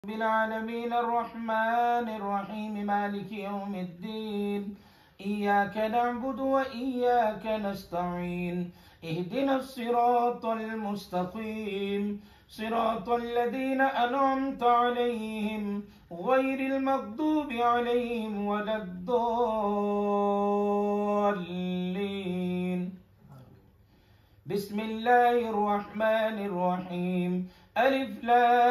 بالعالمين الرحمن الرحيم مالك يوم الدين إياك نعبد وإياك نستعين اهدنا الصراط المستقيم صراط الذين أنعمت عليهم غير المغضوب عليهم ولا الضالين. بسم الله الرحمن الرحيم ألف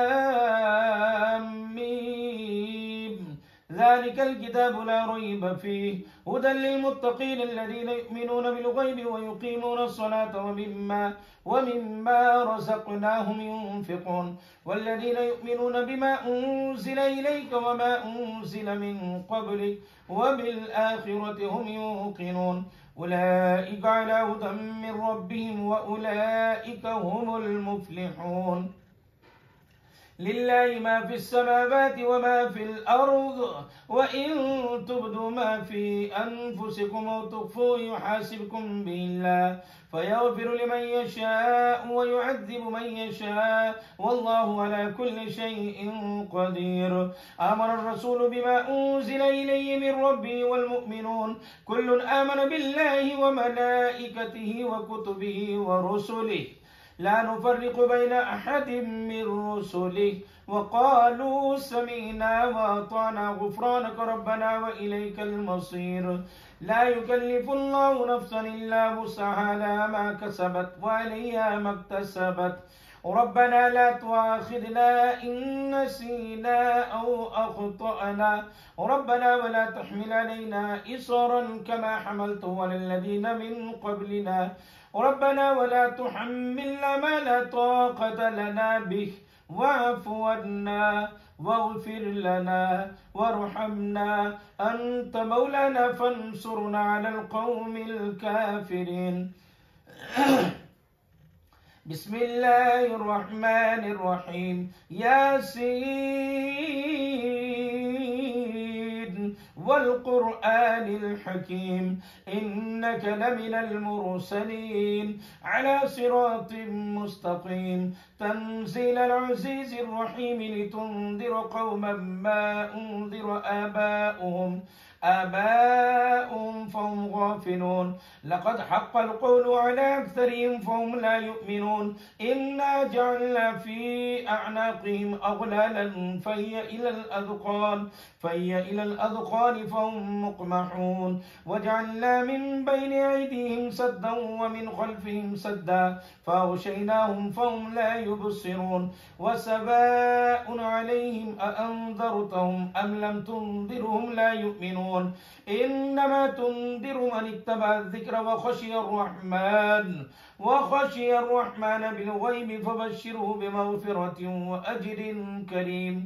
لام ميم ذلك الكتاب لا ريب فيه هدى للمتقين الذين يؤمنون بالغيب ويقيمون الصلاة ومما رزقناهم ينفقون والذين يؤمنون بما أنزل إليك وما أنزل من قبلك وبالآخرة هم يوقنون أولئك على هدى من ربهم وأولئك هم المفلحون. لله ما في السماوات وما في الأرض وإن تبدوا ما في أنفسكم أو تخفوه يحاسبكم به الله فيغفر لمن يشاء ويعذب من يشاء والله على كل شيء قدير. آمن الرسول بما أنزل إليه من ربه والمؤمنون كل آمن بالله وملائكته وكتبه ورسله لا نفرق بين أحد من رسله وقالوا سمعنا وأطعنا غفرانك ربنا وإليك المصير. لا يكلف الله نفسا إلا وسعها لها ما كسبت وعليها ما اكتسبت ربنا لا تؤاخذنا إن نسينا أو أخطأنا ربنا ولا تحمل علينا إصرا كما حملته على الذين من قبلنا ربنا ولا تحملنا ما لا طاقة لنا به واعف عنا واغفر لنا وارحمنا أنت مولانا فانصرنا على القوم الكافرين. بسم الله الرحمن الرحيم ياسين والقرآن الحكيم إنك لمن المرسلين على صراط مستقيم تنزيل العزيز الرحيم لتنذر قوما ما أنذر آباؤهم فهم غافلون لقد حق القول على أكثرهم فهم لا يؤمنون إنا جعلنا في أعناقهم أغلالا فهي إلى الأذقان فهم مقمحون وجعلنا من بين أيديهم سدا ومن خلفهم سدا فأغشيناهم فهم لا يبصرون وسواء عليهم أأنذرتهم أم لم تنذرهم لا يؤمنون إنما تنذر من اتبع الذكر وخشي الرحمن بالغيب فبشره بمغفرة وأجر كريم.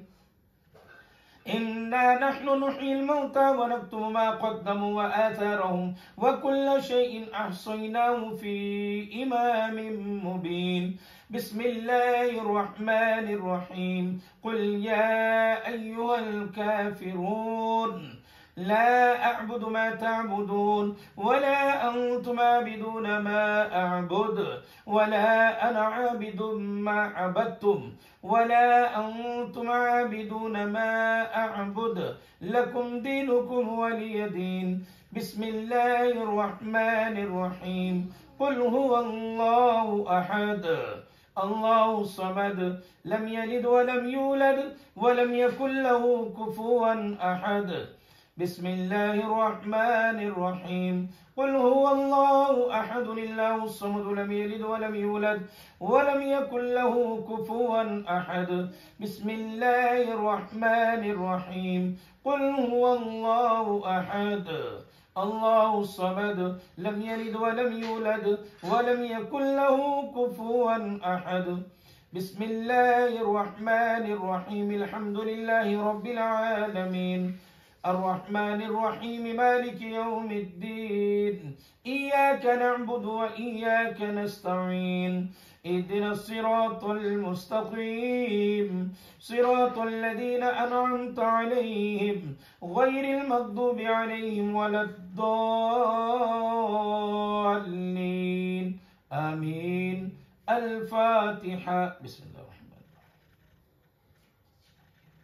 إنا نحن نحيي الموتى ونكتب ما قدموا وآثارهم وكل شيء أحصيناه في إمام مبين. بسم الله الرحمن الرحيم قل يا أيها الكافرون لا أعبد ما تعبدون ولا أنتم عابدون ما أعبد ولا أنا عابد ما عبدتم ولا أنتم عابدون ما أعبد لكم دينكم ولي دين. بسم الله الرحمن الرحيم قل هو الله أحد الله الصمد لم يلد ولم يولد ولم يكن له كفوا أحد. بسم الله الرحمن الرحيم قل هو الله أحد الله الصمد لم يلد ولم يولد ولم يكن له كفوا أحد. بسم الله الرحمن الرحيم قل هو الله أحد الله الصمد لم يلد ولم يولد ولم يكن له كفوا أحد. بسم الله الرحمن الرحيم الحمد لله رب العالمين الرحمن الرحيم مالك يوم الدين إياك نعبد وإياك نستعين اهدنا الصراط المستقيم صراط الذين أنعمت عليهم غير المغضوب عليهم ولا الضالين آمين. الفاتحة. بسم الله الرحمن الرحيم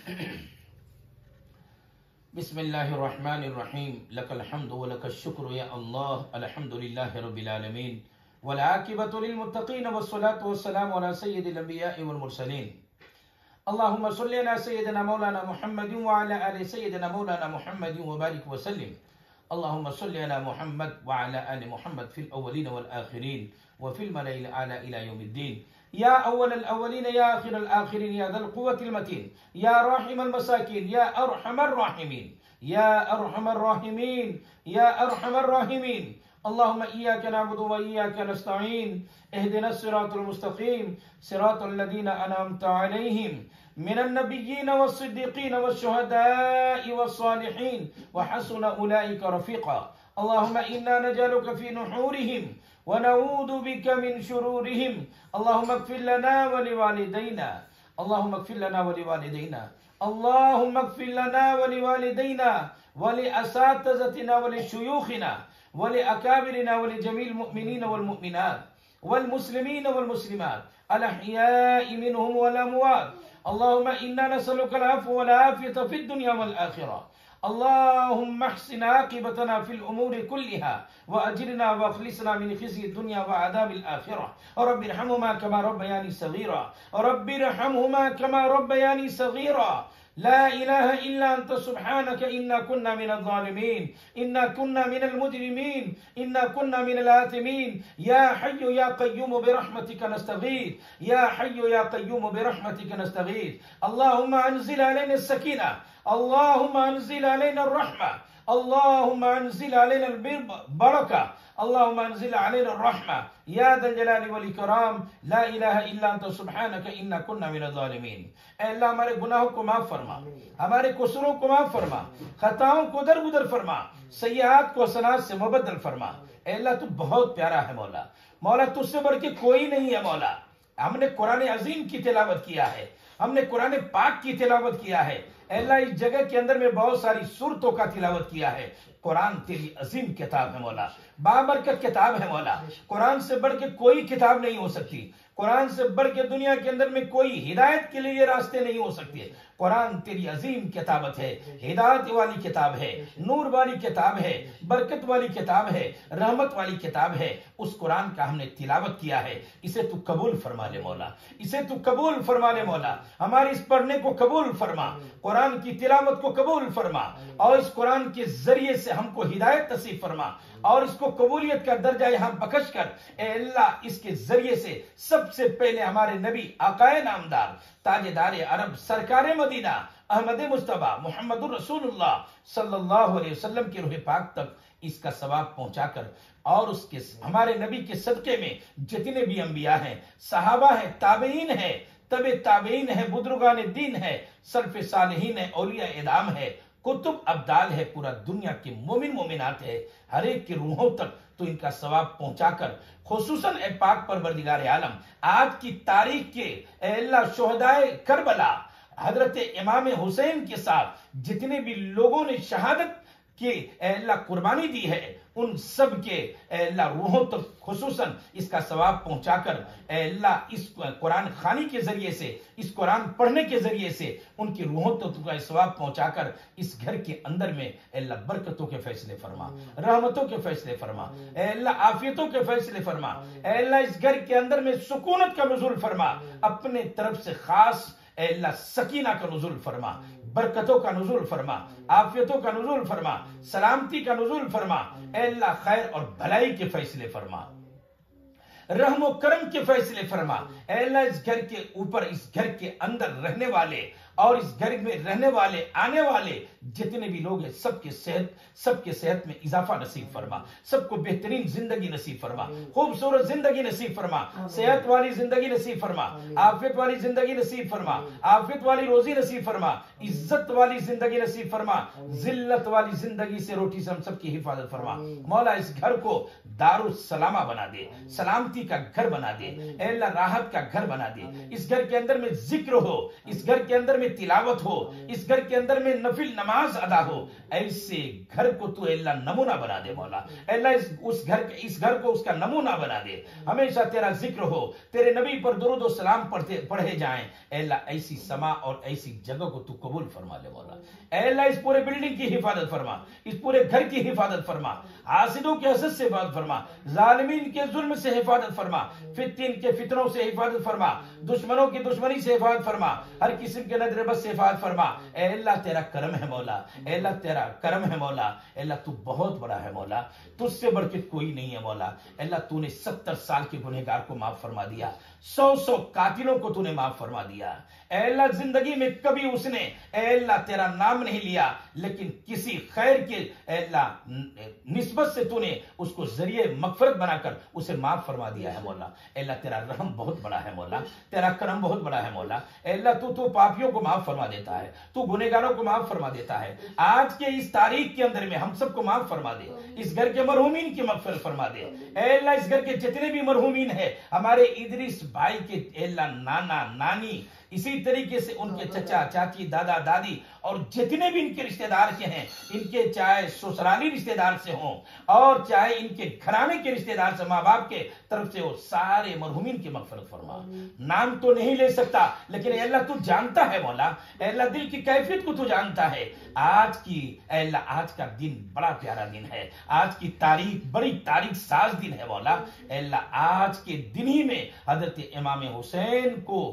बिस्मिल्लाहिर्रहमानिर्रहीम लकल हम्दु व लकश शुक्र या अल्लाह अल्हम्दुलिल्लाहि रब्बिल आलमीन वल आकिबतु लिल मुत्तकीन वस्सलातु वस्सलामु अला सय्यिदिल अंबिया'i वल मुरसलीन अल्लाहुम्मा सल्लि अला सय्यिदिना मौलाना मुहम्मदिन व अला आलि सय्यिदिना मौलाना मुहम्मदिन व बारिक व सल्लिम अल्लाहुम्मा सल्लि अला मुहम्मद व अला आलि मुहम्मद फिल अव्वलीन वल आखिरीन व फिल मलाइल आला इला यौमिद्दीन या अव्वल अव्वलीन या आखिर आखिरीन या ज़ल क़ुव्वतिल मतीन या राहिमल मसाकीन या अरहमर राहिमीन या अरहमर राहिमीन या अरहमर राहिमीन अल्लाहुम्मा इय्याका नअबुदु व इय्याका नस्तईन इहदिनस सिरातल मुस्तकीम सिरातल लज़ीना अनअमता अलैहिम मिनन नबिय्यीन वस्सिद्दीक़ीन वश्शुहदाኢ वस्सालिहीन व हसुन उलाइका रफ़ीक़ा अल्लाहुम्मा इन्ना नजअलुका फ़ी नुहूरिहिम व नऊदु बिका मिन शुरूरिहिम अल्लाहुम्मा इग़फिर लना व लिवालिदैना अल्लाहुम्मा इग़फिर लना व लिवालिदैना अल्लाहुम्मा इग़फिर लना व लिवालिदैना व लिअसातिज़तिना व लिशुयूख़िना व लिअकाबिरिना व लिजमील मुमिनीन वल मुमिनात वल मुस्लिमीन वल मुस्लिमात अल अहयाइ मिनहुम वल अमवात अल्लाहुम्मा इन्ना नसअलुकल अफ़्व वल आफ़ियता फ़िद दुनिया वल आख़िरह अल्लाहुम्मा अहसिन आक़िबतना फ़िल उमूरि कुल्लिहा व अजिरना व अख़लिसना मिन ख़िज़्यि दुनिया व अज़ाबिल आख़िरह रब्बिरहमुमा कमा रब्बयानी सग़ीरा रब्बिरहमुमा कमा रब्बयानी सग़ीरा ला इलाहा इल्ला अंत सुब्हानक इन्ना कुन्ना मिनज़ ज़ालिमीन इन्ना कुन्ना मिनल मुजरिमीन इन्ना कुन्ना मिनल आतिमीन या हय्यु या क़य्यूम बिरहमतिक नस्तगीथ या हय्यु या क़य्यूम बिरहमतिक नस्तगीथ अल्लाहुम्मा अंज़िल अलैना सकीना अल्लाहुम्मा अंज़िल अलैना रहमा अल्लाहुम्मा अंज़िल अलैना बरका अल्लाहुम्मा अंज़िल अलैना रहमा या ज़ल जलाली वल इकराम ला इलाहा इल्ला अंत सुब्हानक इन्ना कुन्ना मिनज़ ज़ालिमीन। ऐ अल्लाह हमारे गुनाहों को माफ फरमा, हमारे कसूरों को माफ फरमा, खताओं को दरगुदर फरमा, सय्यात को हसनात से मुबद्दल फरमा। ऐ अल्लाह तू बहुत प्यारा है मौला, मौला तुझसे बढ़ के कोई नहीं है मौला। हमने कुरान अजीम की तिलावत किया है, हमने कुरान पाक की तिलावत किया है। अल्लाह इस जगह के अंदर में बहुत सारी सूरतों का तिलावत किया है। कुरान तेरी अजीम किताब है मौला, बाबरकत किताब है मौला। कुरान से बढ़ के कोई किताब नहीं हो सकती, कुरान से बढ़ के दुनिया के अंदर में कोई हिदायत के लिए रास्ते नहीं हो सकते। कुरान तेरी अजीम किताबत है, हिदायत वाली किताब है, नूर वाली किताब है, बरकत वाली किताब है, रहमत वाली किताब है। उस कुरान का हमने तिलावत किया है, इसे तू कबूल फरमा ले मौला, इसे तू कबूल फरमा ले मौला। हमारे इस पढ़ने को कबूल फरमा, कुरान की तिलावत को कबूल फरमा और इस कुरान के जरिए से हमको हिदायत नसीब फरमा और इसको कबूलियत का दर्जा यहां बख्श कर। ए अल्लाह इसके जरिए से सबसे पहले हमारे नबी आकाए नामदार ताजेदार अरब सरकार मदीना अहमद मुस्तफा मुहम्मदुर रसूलुल्लाह सल्लल्लाहु अलैहि वसल्लम के रूह पाक तक इसका सवाब पहुंचाकर और उसके हमारे नबी के सदके में जितने भी अंबिया हैं, सहाबा हैं, ताबईन है, तबे ताबईन है, बुजुर्गान दीन है, सल्फ़े सालिहीन है, औलिया इदाम है, कुतुब अब्दाल है, पूरा दुनिया के मोमिन मोमिनात है, हर एक की रूहों तक तो इनका सवाब पहुंचाकर खुसूसन ए पाक परवरदिगार आलम आज की तारीख के अल्लाह शुहदाए करबला हजरत इमाम हुसैन के साथ जितने भी लोगों ने शहादत की अल्लाह कुर्बानी दी है, उन सब के अल्लाह रूहों तक खुसूसन इसका सवाब पहुंचाकर अल्लाह इस कुरान खानी के जरिए से, इस कुरान पढ़ने के जरिए से उनकी रूहों तक का सवाब पहुंचाकर इस घर के अंदर में अल्लाह बरकतों के फैसले फरमा, रहमतों के फैसले फरमा, अल्लाह आफियतों के फैसले फरमा, अल्लाह इस घर के अंदर में सुकूनत का नुज़ुल फरमा, अपने तरफ से खास अल्लाह सकीना का नुज़ुल फरमा, बरकतों का नुज़ुल फरमा, आफियतों का नुज़ुल फरमा, सलामती का नुज़ुल फरमा, अल्लाह खैर और भलाई के फैसले फरमा, रहम और करम के फैसले फरमा। अल्लाह इस घर के ऊपर, इस घर के अंदर रहने वाले और इस घर में रहने वाले आने वाले जितने भी लोग हैं सबके सेहत में इजाफा नसीब फरमा, सबको बेहतरीन जिंदगी नसीब फरमा, खूबसूरत जिंदगी नसीब फरमा, सेहत वाली जिंदगी नसीब फरमा, आफियत वाली जिंदगी नसीब फरमा, आफियत वाली रोजी नसीब फरमा, इज्जत वाली जिंदगी नसीब फरमा, जिल्लत वाली जिंदगी से रोटी से हम सबकी हिफाजत फरमा। मौला इस घर को दारुस सलामा बना दे, सलामती का घर बना दे, अल्लाह राहत का घर बना दे। इस घर के अंदर में जिक्र हो, इस घर के अंदर में में तिलावत हो, इस घर के अंदर में नफिल नमाज अदा हो, ऐसे घर को तू अल्लाह नमूना बना दे मौला। अल्लाह इस घर को उसका नमूना बना दे, हमेशा तेरा जिक्र हो, तेरे नबी पर दुरूद और सलाम पढ़े जाएं। अल्लाह ऐसी समा और ऐसी जगह को तू कबूल फरमा ले मौला। अल्लाह इस पूरे बिल्डिंग की हिफाजत फरमा, इस पूरे घर की हिफाजत फरमा, हासिदों के हसद से हिफाजत फरमा, जालिमीन के जुल्म से हिफाजत फरमा, फितिन के फितनों से हिफाजत फरमा, दुश्मनों की दुश्मनी से हिफाजत फरमा, हर किस्म के नजर बस से हिफाजत फरमा। अल्लाह तेरा करम है मौला, अल्लाह तेरा करम है मौला। अल्लाह तू बहुत बड़ा है मौला, तुझसे बढ़ के कोई नहीं है मौला। अल्लाह तूने 70 साल के गुनहगार को माफ फरमा दिया, 100 कातिलों को तूने माफ फरमा दिया। अल्लाह जिंदगी में कभी उसने अल्लाह तेरा नाम नहीं लिया, लेकिन किसी खैर के अल्लाह निस्बत से तूने उसको जरिए मगफरत बनाकर उसे माफ फरमा दिया है मौला। अल्लाह तेरा रहम बहुत बड़ा है मौला, तेरा करम बहुत बड़ा है मौला। अल्लाह तू पापियों को माफ फरमा देता है, तू गुनहगारों को माफ फरमा देता है। आज के इस तारीख के अंदर में हम सबको माफ फरमा दे, इस घर के मरहूमीन की मगफरत फरमा दे। अल्लाह इस घर के जितने भी मरहूमीन है, हमारे इदरीस भाई के अल्लाह नाना नानी, इसी तरीके से उनके चचा चाची दादा दादी और जितने भी इनके रिश्तेदार के हैं, इनके चाहे ससुराली रिश्तेदार से हों और चाहे इनके घराने के रिश्तेदार से, माँ बाप के तरफ से हो, सारे मरहूमीन की मगफरत फरमा। नाम तो नहीं ले सकता, लेकिन अल्लाह तू जानता है मौला, अल्लाह दिल की कैफियत को तू जानता है। आज की अल्लाह आज का दिन बड़ा प्यारा दिन है, आज की तारीख बड़ी तारीख साज दिन है मौला। अल्लाह आज के दिन ही में हजरत इमाम हुसैन को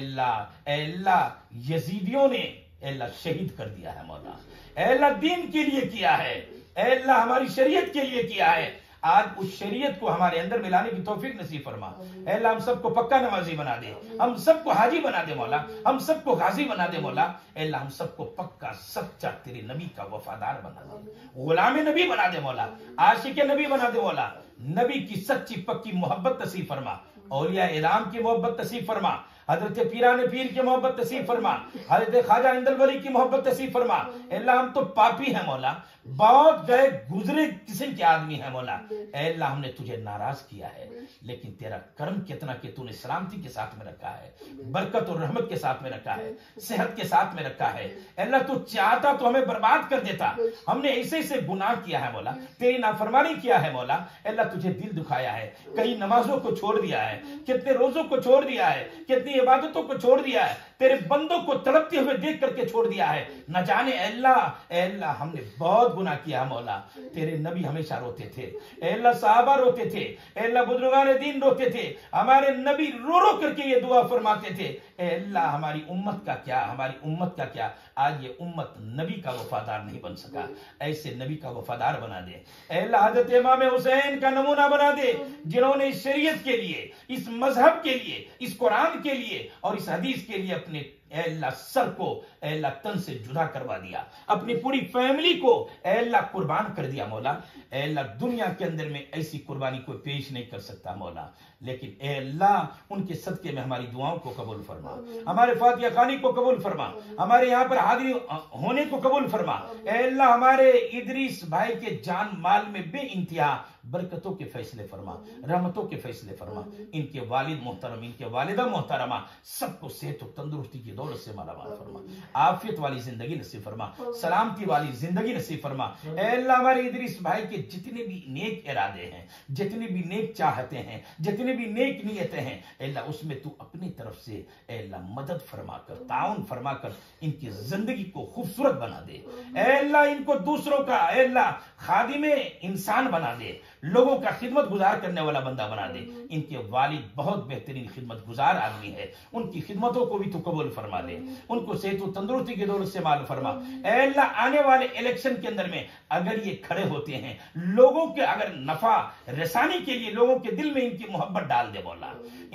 अल्लाह यजीदियों ने अल्लाह शहीद कर दिया है मौला। अल्लाह दीन के लिए किया है, अल्लाह हमारी शरीयत के लिए किया है। आज उस शरीयत को हमारे अंदर मिलाने की तौफीक नसीब फरमा। अल्लाह हम सबको पक्का नमाजी बना दे, हम सबको हाजी बना दे मौला, हम सबको गाजी बना दे मौला। अल्लाह हम सबको पक्का सच्चा तेरे नबी का वफादार बना दे, गुलाम नबी बना दे मौला, आशिक नबी बना दे मौला। नबी की सच्ची पक्की मोहब्बत नसीब फरमा, औलिया इराम की मोहब्बत नसीब फरमा, हजरत पीराने पीर की मोहब्बत नसीब फरमा, हजरत ख्वाजा इंदल वली की मोहब्बत नसीब फरमा। अल्लाह हम तो पापी हैं मौला, बहुत गए गुजरे किस्म के आदमी है मौला। अल्लाह हमने तुझे नाराज किया है, लेकिन तेरा कर्म कितना कि तूने सलामती के साथ में रखा है, बरकत और रहमत के साथ में रखा है, सेहत के साथ में रखा है। अल्लाह तू चाहता तो हमें बर्बाद कर देता, हमने ऐसे ऐसे गुनाह किया है मौला, तेरी नाफरमानी किया है मौला। अल्लाह तुझे दिल दुखाया है, कई नमाजों को छोड़ दिया है, कितने रोजों को छोड़ दिया है, कितनी इबादतों को छोड़ दिया है, तेरे बंदों को तड़पते हुए देख करके छोड़ दिया है। न जाने अल्लाह हमने बहुत गुनाह किया मौला। तेरे नबी हमेशा रोते थे, अल्लाह साहबा रोते थे, अल्लाह बुजुर्गान दीन रोते थे, हमारे नबी रो रो करके ये दुआ फरमाते थे, अल्लाह हमारी उम्मत का क्या, हमारी उम्मत का क्या। आज ये उम्मत नबी का वफादार नहीं बन सका, ऐसे नबी का वफादार बना दे अल्लाह। हजरत इमाम हुसैन का नमूना बना दे, जिन्होंने इस शरीयत के लिए, इस मजहब के लिए, इस कुरान के लिए और इस हदीस के लिए अपने अल्लाह सर को अल्लाह तन से जुदा करवा दिया, अपनी पूरी फैमिली को अल्लाह कुर्बान कर दिया मौला। अल्लाह दुनिया के अंदर में ऐसी कुर्बानी कोई पेश नहीं कर सकता मौला, लेकिन अल्लाह उनके सदके में हमारी दुआओं को कबूल फरमा, हमारे फातिहा खानी को कबूल फरमा, हमारे यहाँ पर हाजिर होने को कबूल फरमा। अल्लाह हमारे इदरीस भाई के जान माल में बे इंतहा बरकतों के फैसले फरमा, रहमतों के फैसले फरमा। इनके वालिद मोहतरम, इनके वालिदा मोहतरमा सबको सेहत और तंदुरुस्ती की दौलत से मालामाल फरमा, आफियत वाली जिंदगी नसीब फरमा, सलामती वाली जिंदगी नसीब फरमा। अल्लाह हमारे इदरीस भाई के जितने भी नेक इरादे हैं, जितने भी नेक चाहते हैं, जितने भी नेक नियतें हैं, अल्लाह उसमें तू अपनी तरफ से अल्लाह मदद फरमा कर, ताउन फरमा कर इनकी जिंदगी को खूबसूरत बना दे। अल्लाह इनको दूसरों का अल्लाह खादिमे इंसान बना दे, लोगों का खिदमत गुजार करने वाला बंदा बना दे। इनके वालिद बहुत बेहतरीन खिदमत गुजार आदमी है, उनकी खिदमतों को भी तू कबूल फरमा दे, उनको सेहत और तंदुरुस्ती की दौलत से माल फरमा। अल्लाह आने वाले इलेक्शन के अंदर में अगर ये खड़े होते हैं, लोगों के अगर नफा रसानी के लिए लोगों के दिल में इनकी मोहब्बत डाल दे मौला,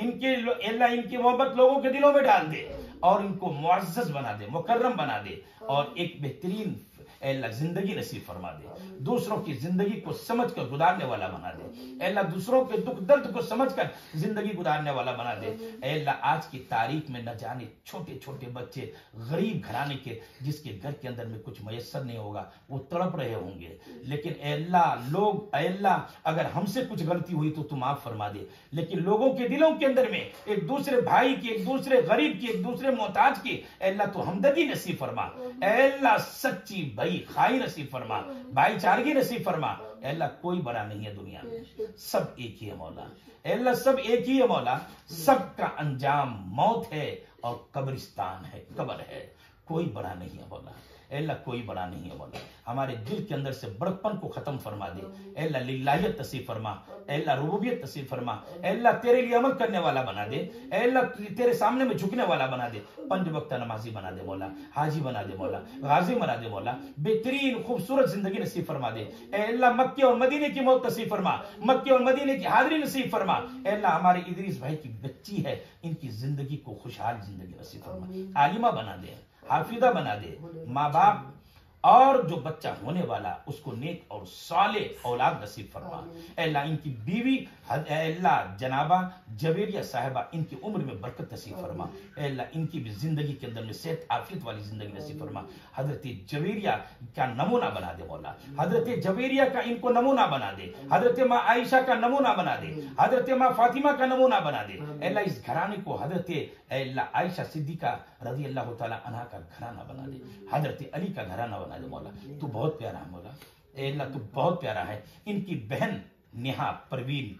अल्लाह इनकी मोहब्बत लोगों के दिलों में डाल दे और इनको मुअज़्ज़ज़ बना दे, मुकर्रम बना दे और एक बेहतरीन अल्लाह जिंदगी नसीब फरमा दे, दूसरों की जिंदगी को समझ कर गुजारने वाला बना दे। अल्लाह दूसरों के दुख दर्द को समझकर जिंदगी गुजारने वाला बना दे। अल्लाह आज की तारीख में न जाने छोटे छोटे बच्चे गरीब घराने के, जिसके घर के अंदर में कुछ मयसर नहीं होगा, वो तड़प रहे होंगे, लेकिन अल्लाह लोग, अल्लाह अगर हमसे कुछ गलती हुई तो तू माफ फरमा दे, लेकिन लोगों के दिलों के अंदर में एक दूसरे भाई की, एक दूसरे गरीब की, एक दूसरे मोहताज की अल्लाह तो हमदर्दी नसीब फरमा। अल्लाह सच्ची भाई खाई नसीब फरमा, भाईचारगी नसीब फरमा। अल्लाह कोई बड़ा नहीं है दुनिया में, सब एक ही है मौला। अल्लाह सब एक ही है मौला, सबका अंजाम मौत है और कब्रिस्तान है, कब्र है, कोई बड़ा नहीं है मौला। अल्लाह कोई बड़ा नहीं है मौला। हमारे दिल के अंदर से बड़कपन को खत्म फरमा दे। अल्लाह लिल्लाहियत नसीब फरमा, अल्लाह रुबूबियत नसीब फरमा। अल्लाह तेरे लिए अमल करने वाला बना दे, अल्लाह तेरे सामने में झुकने वाला बना दे, 5 वक्त नमाजी बना दे मौला, हाजी बना दे मौला, गाजी बना दे मौला, बेहतरीन खूबसूरत जिंदगी नसीब फरमा दे। अल्लाह मक्के और मदीने की मौत नसीब फरमा, मक्के और मदीने की हाजिरी नसीब फरमा। अल्लाह हमारे इदरीस भाई की बच्ची है, इनकी जिंदगी को खुशहाल जिंदगी नसीब फरमा, आलिमा बना दे, हाफिदा बना दे। माँ बाप और जो बच्चा होने वाला उसको नेक और साले औलाद नसीब फरमा। अल्लाह इनकी बीवी अल्लाह जनाबा जवेरिया साहिबा, इनकी उम्र में बरकत नसीब फरमा। अल्लाह इनकी भी जिंदगी के अंदर में सेहत आफियत वाली जिंदगी नसीब फरमा। हजरत जवेरिया का नमूना बना दे मौला, हजरत जवेरिया का इनको नमूना बना दे, हजरत माँ आयशा का नमूना बना दे, हजरत माँ फातिमा का नमूना बना दे। अल्लाह इस घराने को हजरत अल्लाह आयशा सिद्दीका रजी अल्लाह तआला अन्हा का घराना बना दे, हजरत अली का घराना बना दे मौला। तू बहुत प्यारा है मौला, अल्लाह तू बहुत प्यारा है। इनकी बहन नेहा परवीन,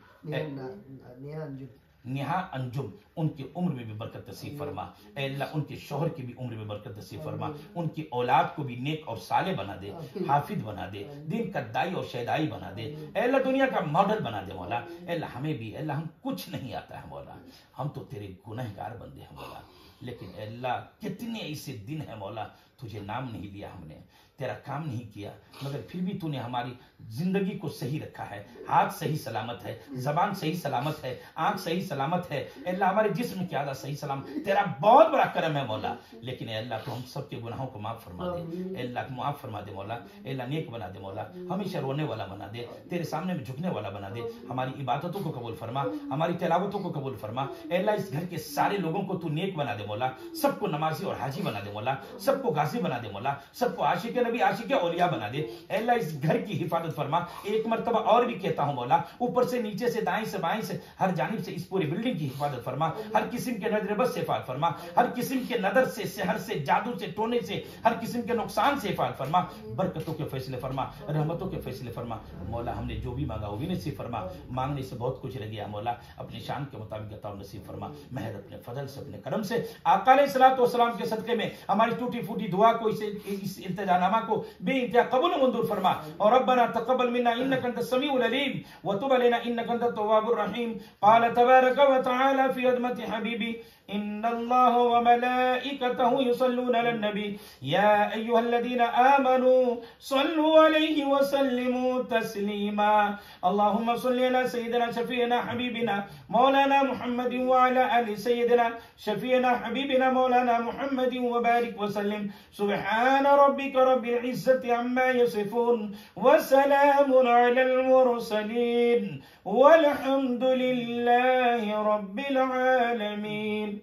नेहा अंजुम, उनकी उम्र में भी बरकत नसीब फरमा। अल्लाह उनके शोहर की भी उम्र में बरकत नसीब फरमा, उनकी औलाद को भी नेक और साले बना दे, हाफिज बना दे, दिन का दाई और शहदाई बना दे। अल्लाह दुनिया का मॉडल बना दे मौला। अल्लाह हमें भी, अल्लाह हम कुछ नहीं आता है मौला, हम तो तेरे गुनहगार बंदे हैं मौला, लेकिन अल्लाह कितने ऐसे दिन है मौला तुझे नाम नहीं लिया, हमने तेरा काम नहीं किया, मगर फिर भी तूने हमारी जिंदगी को सही रखा है। हाथ सही सलामत है, जबान सही सलामत है, आंख सही सलामत है, अल्लाह हमारे जिस्म की आदत सही सलामत। तेरा बहुत बड़ा करम है मौला, लेकिन अल्लाह तो हम सबके गुनाहों को माफ फरमा दे। अल्लाह माफ फरमा दे मौला, अल्लाह नेक बना दे मौला, हमेशा रोने वाला बना दे, तेरे सामने में झुकने वाला बना दे। हमारी इबादतों को कबूल फरमा, हमारी तिलावतों को कबूल फरमा। अल्लाह इस घर के सारे लोगों को तू नेक बना दे मौला, सबको नमाजी और हाजी बना दे मौला, सबको गाजी बना दे मौला, सबको आशिक नबी आशिक औलिया बना दे। अल्लाह इस घर की हिफाजत फरमा। एक मर्तबा और भी कहता हूं मौला, ऊपर से नीचे से दाएं से बाएं से हर जानिब से इस पूरी बिल्डिंग की हिफाजत फरमा। हर किस्म के नजर से हिफाजत फरमा, हर किस्म के नदर से, सहर से, जादू से, टोने से, हर किस्म के नुकसान से हिफाजत फरमा। बरकतों के फैसले फरमा, रहमतों के फैसले फरमा मौला। हमने जो भी मांगा वो भी नसीब फरमा, मांगने से बहुत कुछ रह गया मौला, अपनी शान के मुताबिक अता नसीब फरमा। महज अपने फजल से, अपने करम से, आका अलैहिस्सलातु वस्सलाम के सदके में हमारी टूटी फूटी दुआ को, इस इल्तिजानामा को बेइंतहा कबूल मंजूर फरमा। और रब्बना तक़ब्बल मिन्ना इन्नका अंतस समीउल अलीम व तुब अलैना इन्नका अंतत तव्वाबुर रहीम। क़ाल तबारक व तआला फी अज़मति हबीबी इन्नल्लाह व मलाइकतहु युसल्लूना अलन नबी या अय्युहल्लज़ीना आमनू सल्लु अलैहि व सल्लिमू तस्लीमा। अल्लाहुम्मा सल्लि अला सय्यिदिना शफीना हबीबिना मौलाना मुहम्मदिन व अला आलि सय्यिदिना शफीना हबीबिना मौलाना मुहम्मदिन व बारिक व सल्लिम। सुब्हान रब्बिका रब्बिल इज्जति अम्मा यसिफून व सलामुन अलल मुरसलीन वल्हम्दुलिल्लाहि रब्बिल आलमीन।